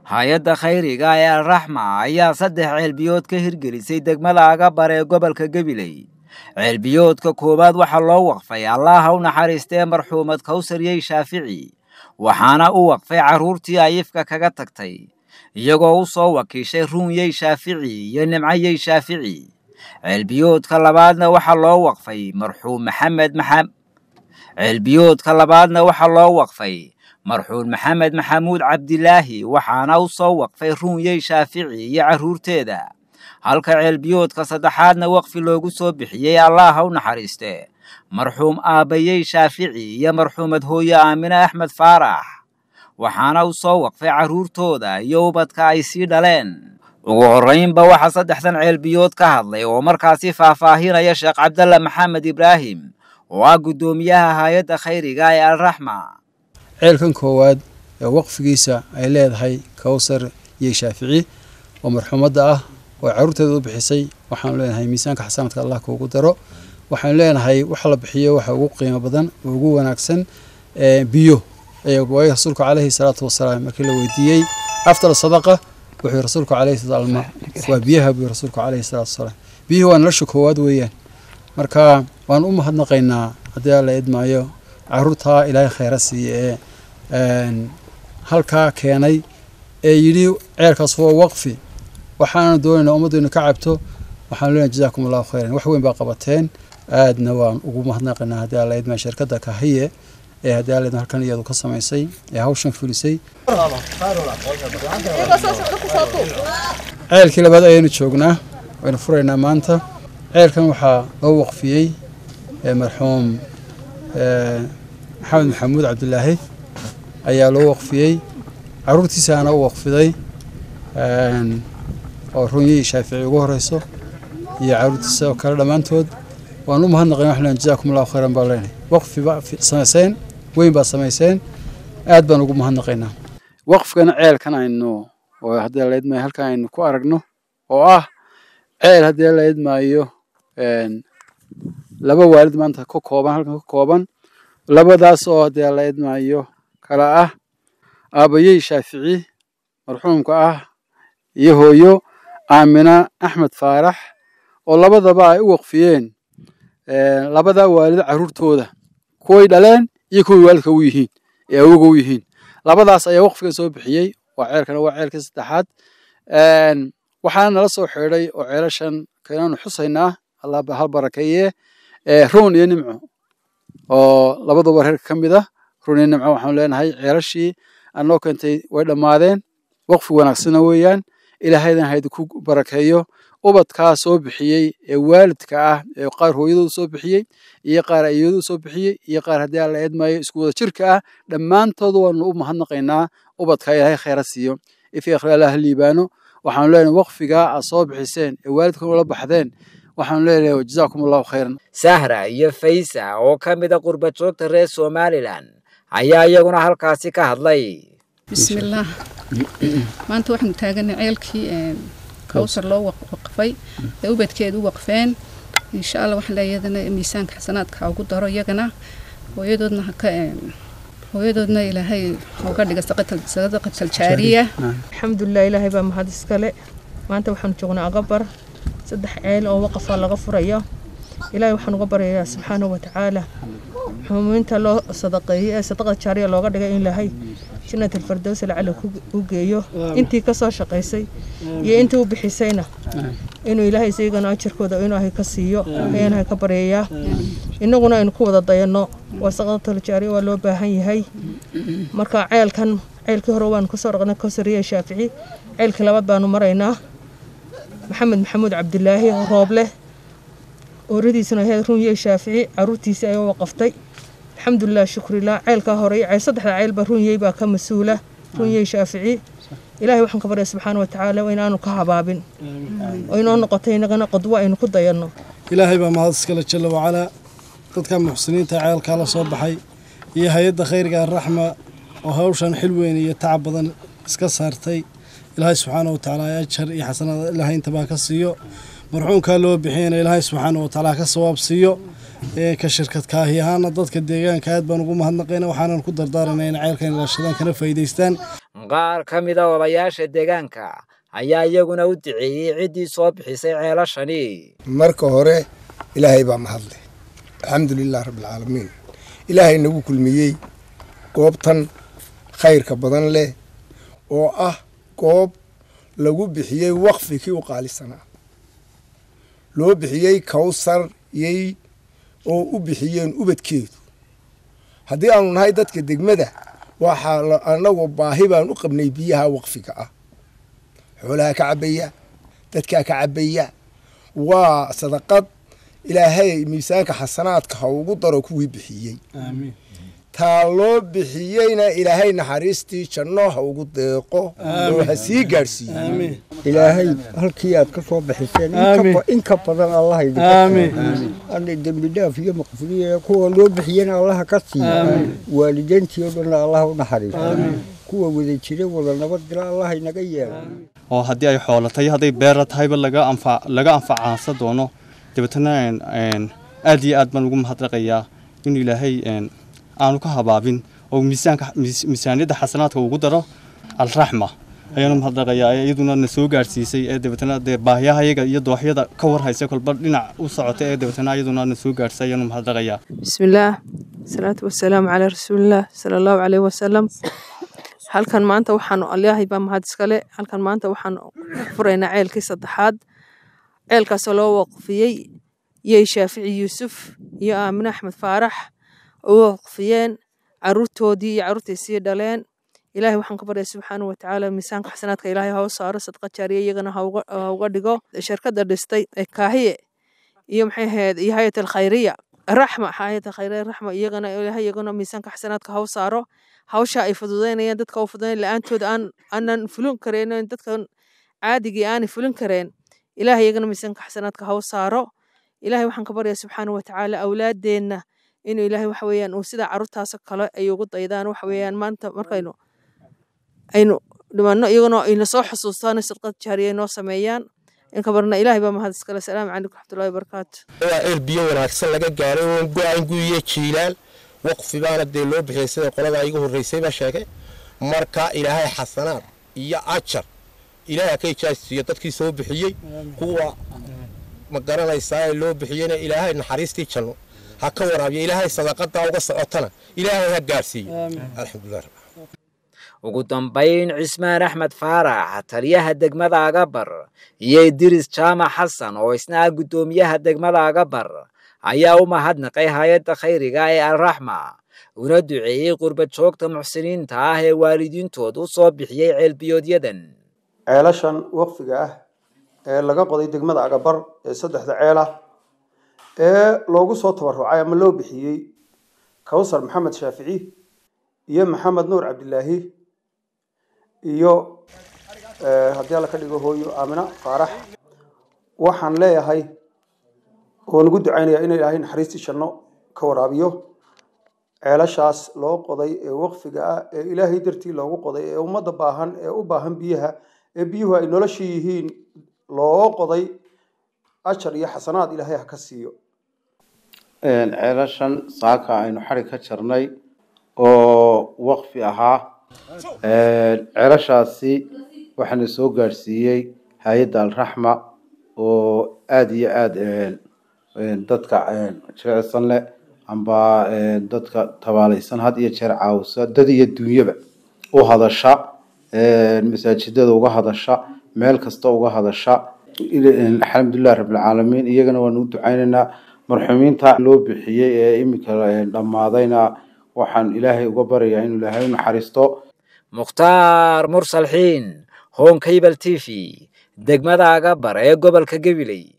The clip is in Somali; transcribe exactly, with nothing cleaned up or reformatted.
hay-adda khayriga ee Al-Raxma ayaa saddex ceelbiyood ka hirgelisay degmada Agabar ee gobolka Gabiley. ceelbiyoodka koowaad waxaa loo waqfay Allah ha u naxariistee marxuumad Kawsariyey Shaafici, waxaana uu waqfay carruurtii ay ifka kaga tagtay, iyagoo u soo wakiishay Ruunyey Shaafici iyo Nimcayey Shaafici. ceelbiyoodka labaadna waxaa loo waqfay marxuum Maxamed Maxamed ceelbiyoodka labaadna waxaa loo waqfay marxuum Maxamed Maxamuud Cabdilaahi, waxaana uu soo waqfay Ruunyey Shaafici iyo carruurteeda. halka ceelbiyoodka saddexaadna waqfi loogu soo bixiyay Allah ha u naxariistee marxuum Aabayey Shaafici iyo marxuumad hooyo Aamina Axmed Faarax, waxaana uu soo waqfay carruurtooda iyo ubadka ay sii dhaleen. ugu horreynba waxaa saddexdan ceelbiyood ka hadlay oo markaasi faahfaahinaya Sheekh Cabdalla Maxamed Ibraahim oo ah guddoomiyaha hay'adda khayriga ee Al-Raxma. ceelkan koowaad ee waqfigiisa ay leedahay Kawsariyey Shaafici oo marxuumadda ah oo carruurteeda u bixisay, waxaan leenahay miisaanka xasaanadka Allah kuugu daro. waxaan leenahay waxa la bixiyo waxa ugu qiimo badan oo ugu wanaagsan ee biyo ee way rasuulku calayhi salaatu wasalaam markii la weydiiyay afdal sadaqa wuxuu rasuulku calayhi salaatu wasalaam waa biyaha buu rasuulku calayhi salaatu wasalaam biyo waa nolosha koowaad weeyaan. marka waan u mahadnaqaynaa haddii la idmaayo carruurta Ilaahay khayra siiye ee halka keenay ee yiri ceelkaas waa waqfi, waxaan doonaynaa ummaddeena ka cabto. waxaan leenahay jazaakumullahu khayran, wax weyn baa qabateen, aadna waan ugu mahadnaqaynaa haddii la idmaayo shirkadda Kahiye ee haddii la idmaayo halkan iyadu ka samaysay ee hawshan fulisay. ceelkii labaad ayaynu joognaa, waynu furaynaa maanta. ceelkan waxaa loo waqfiyey marxuum Maxamed Maxamuud Cabdilaahi ayaa loo waqfiyey, carruurtiisaana u waqfiday oo Ruunyey Shaafici ugu horeyso iyo carruurtiisa oo kale dhammaantood. waan u mahadnaqaynaa, waxaan leenahay jazaakumullahu khayran baa leenahay. waqfi baa samayseen, weyn baa samayseen, aad baan ugu mahadnaqaynaa. waqfigana ceelkan aynu oo haddii la idmaayo halkan aynu ku aragno oo ah ceel haddii la idmaayo laba waalid maanta ka kooban halkan ka kooban, labadaas oo haddii la idmaayo kala ah Aabayey Shaafici marxuumka ah iyo hooyo Aamina Axmed Faarax, oo labadaba ay u waqfiyeen labada waalid carruurtooda, kuway dhaleen iyo kuwii waalidka u yihiin ee awowga u yihiin. labadaas ayaa waqfiga soo bixiyey. waa ceelkana waa ceelkii saddexaad. waxaana nala soo xidhay oo ceelashan keenaanu xusaynaa Allah ba hal barakeeye Ruun iyo Nimco oo labadaba reerka ka mid ah. Ruun iyo Nimco waxaan leenahay ceelashii anoo keentay way dhammaadeen, waqfi wanaagsana weeyaan. ilaahaydan haydu ku barakeeyo ubadkaa soo bixiyey ee waalidka ah ee qaar hooyadooda soo bixiyey iyo qaar ayeeyadooda soo bixiyey iyo qaar haddii la idmaayo isku wada jirka ah, dhammaantood waanu u mahadnaqaynaa. ubadka Ilaahay khayra siiyo, ifi akhri Allah liibaano. waxaan leenahay waqfiga aad soo bixiseen ee waalidka la baxdeen, waxaan leenahay jazaakumullahu khayran. Sahra iyo Faysa oo ka mid ah qurba joogta reer Somaliland ayaa iyaguna halkaasi ka hadlay. bismillah. maanta waxaan taaganay ceelkii Kawsar loo waqfay ee ubadkeedu waqfeen. insha Allah waxaan leeyahay miisaanka xasanaadka ugu daro iyagana, hooyadoodna ka hooyadoodna Ilaahay uga dhiga sadaqatul jaariya. alxamdulillah, Ilaahay baa mahad iskale. maanta waxaan joognaa Agabar, saddex ceel oo waqaf laga furayo. Ilaahay waxaan uga baryayaa subxaanahu wa ta'aala xuminta loo sadaqeeyay sadaqada jaariya looga dhigay in Ilaahay jannatul firdaws lacala ku geeyo. intii ka soo shaqeysay iyo intii u bixisayna inuu Ilaahay isagana ajarkooda inuu ay ka siiyo ayaan ka baryayaa. inaguna aynu ku wada dayano waa sadaqatul jaariya waa loo baahan yahay. marka ceelkan ceelkii hore waan ku soo dhaqnay Kawsariyey Shaafici, ceelkii labaad baanu maraynaa Maxamed Maxamuud Cabdilaahi Rooble ooradiisuna ahayd Ruunyey Shaafici, carruurtiisa ay waqaftay. alxamdulillah, shukrillah. ceelka hore ay saddexda ceel ba Ruunyey baa ka mas'uula, Ruunyey Shaafici. Ilaahay waxaan ka baryaa subxaanahu wa ta'aala inaanu ka habaabin oo inoo noqotay inagana qodwa aynu ku dayano. ilaahay baa mahad iskale jalla wa ala dadka muxsiniinta ceelka la soo baxay iyo hay'adda khayriga Al-Raxma oo hawshan xil weyn iyo tacab badan iska saartay. ilaahay subxaanahu wa ta'aala ajar iyo xasanaad ilaahay inta baa ka siiyo. marxuumka loo bixiyay ilaahay subxaanahu wa ta'aala ka sawaab siiyo. ee ka shirkad Kahiye ahaana dadka deegaanka aad baan ugu mahadnaqaynaa, waxaanan ku dardaaranaynaa ceelkan ilaashadaan kana faa'iideystaan. qaar ka mid ah odayaasha deegaanka ayaa iyaguna u duceeyey ciddii soo bixisay ceelashani. marka hore ilaahay baa mahadle alxamdulilah rabbil caalamiin ilaahay nagu kulmiyey goobtan khayrka badan leh oo ah goob lagu bixiyey waqfikii u qaalisanaa loo bixiyey kawsar yey oo u bixiyeen ubadkeedu haddii aanu nahay dadka degmada waxaa anagu baahi baan u qabnay biyaha waqfiga ah xoolaha ka cabaya dadka ka cabaya waa sadaqad ilaahay miisaanka xasanaadka ha ugu daro kuwii bixiyey aamin taa loo bixiyeyna ilaahay naxariistii janno ha ugu deeqo oo ha sii gaarsiiyo aamin ilaahay halkii aad ka soo bixiseen in ka badan allah idin aamin aamin dambi dhaaf iyo maqfuriye kuwa loo bixiyeen allah ka siiyo waalidiintiyoodana allah u naxariiso kuwa wada jira wada nabad gala allah inaga yeelo oo haddii ay xoolatay hadday beer tahayba laga anfac laga anfacaansa doono dibadna een aad iyo aad baan ugu mahadnaqayaa in ilaahay een aanu ka habaabin oo miisaanka miisaaniyada xasanaadka ugu daro al-raxma ayaan mahadnaqayaa iyaduna na soo gaarsiisay ee dibadna baahiyaha iyaga iyo dooxyada ka war haysa kolba dhinac u socotay ee dibadna iyaduna na soo gaarsiisay ayaan mahadnaqayaa. bismillaah salaatu wassalaam ala rasuulillah sallallahu alayhi wasallam. halkan maanta waxaan Ilaahay baa mahad iskale halkan maanta waxaan furaynaa ceelkii saddexaad ceelkaas loo waqfiyay yey Shaafici Yuusuf iyo Aamina Axmed Faarax oo waqfiyeen caruurtoodii iyo caruurtiisii dhaleen ilaahay waxaan ka baryaa subxaanahu wa tacaala miisaanka xasanaadka ilaahay ha u saaro sadqa jaariye iyagana ha uga dhigo shirkadda dhistay ee kaahiye iyo maxay ahayd iyo hay'adda khayriya raxma hay'adda khayriya raxma iyagana ilaahay iyagana miisaanka xasanaadka ha u saaro hawsha ay fududeynayaan dadka u fududeyn la'aantood aan aanan fulin kareen dadkan caadiga aan fulin kareen ilaahay iyagana miisaanka xasanaadka ha u saaro ilaahay waxaan ka baryaa subxaanahu wa tacaala awlaadeena inuu ilaahay waxa weeyaan uu sida caruurtaas kale ay ugu daydaan waxa weeyaan maanta markaynu aynu dhimanno iyagana ayna soo xusuustaan sadaqad jaariye noo sameeyaan in ka barna ilaahay baa mahad iskale salaamu calaykum raxmatullaahi barakaatu waa il biyo wanaagsan laga gaaray oo go'aan guuye jiilaal waqfi baana dee loo bixiyay sida qolada igu horeysay ba sheegay marka ilaahay xasanaad iyo ajar ilaahay ka ijaasiyo dadkii soo bixiyay kuwa ma garanaysaa loo bixiyayna ilaahay naxariistii janno ha ka waraabiyo ilaahay sadaqada uga socotana ilaahay ha gaarsiiyo alxamdulillah. ugu dambayn Cismaan Axmed Faarax taliyaha degmada Agabar iyo Idris Jaamac Xasan oo isna gudoomiyaha degmada Agabar ayaa u mahadnaqay hay'adda khayriga ee al-raxma una duceeyay qurba joogta muxsiniinta ah ee waalidiintoodu soo bixiyay ceelbiyoodyadan. ceelashan waqfiga ah ee laga qoday degmada Agabar ee saddexda ceel ah ee loogu soo tabarucay ama loo bixiyay Kawsar Maxamed Shaafici iyo Maxamed Nuur Cabdilaahi iyo haddii la ka dhigo hooyo Aamina Faarax waxaan leeyahay oo nagu ducaynayaa in ilaahay naxariistii janno ka waraabiyo ceelashaas loo qoday ee waqfiga ah ee ilaahay dartii loogu qoday ee ummadda baahan ee u baahan biyaha ee biyuhu ay nolosha yihiin loo qoday ajar iyo xasanaad ilaahay ha ka siiyo. ceelashan saaka aynu xarig ka jarnay oo waqfi ahaa ceelashaasi waxaana soo gaarsiiyey hay'adda al-raxma oo aad iyo aad dadka jilicsan leh amba dadka tabaalaysan had iyo jeer caawisa dad iyo dunyaba u hadasha masaajidada uga hadasha meel kasta uga hadasha alxamdulilah rabbil caalamiin iyagana waanu u ducaynaynaa marxuumiinta loo bixiyey ee imika dhammaadayna waxaan ilaahay uga baryayaa inuu ilaahay u naxariisto. Mukhtaar Mursal Xiin Home Cable T V degmada Agabar ee gobolka Gabiley.